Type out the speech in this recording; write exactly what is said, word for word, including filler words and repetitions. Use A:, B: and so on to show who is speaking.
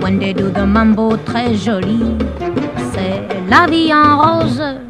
A: when they do the mambo très joli. C'est la vie en rose.